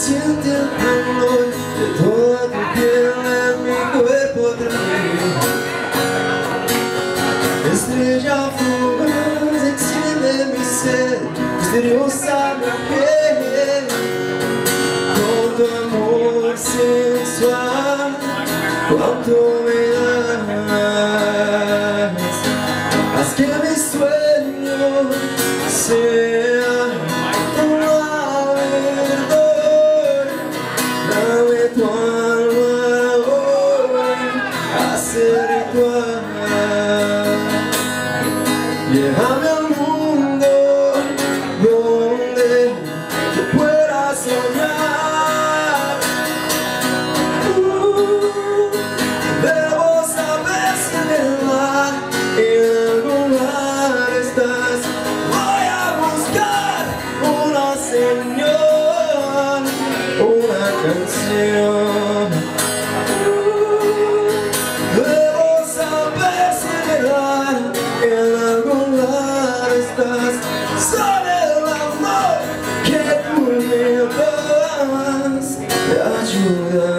siente el calor de toda tu piel en mi cuerpo tranquilo. Estrella fugaz, enciende mi sed, misteriosa mujer. Con tu amor sensual, cuánto me das. Haz que mi sueño sea una verdad. Dame tu alma hoy a ser ritual. Llévame al mundo donde yo pueda soñar. Debo saber si en verdad en algún lugar estás. Voy a buscar una señal, una canción. Debo saber si en verdad en algún lugar estás. Soy el amor que tú me das, te ayuda.